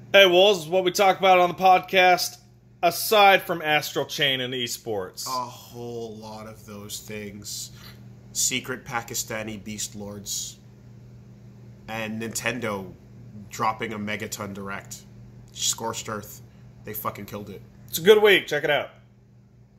Hey, Wolves, what we talk about on the podcast, aside from Astral Chain and esports. A whole lot of those things. Secret Pakistani beast lords. And Nintendo dropping a Megaton Direct. Scorched Earth. They fucking killed it. It's a good week. Check it out.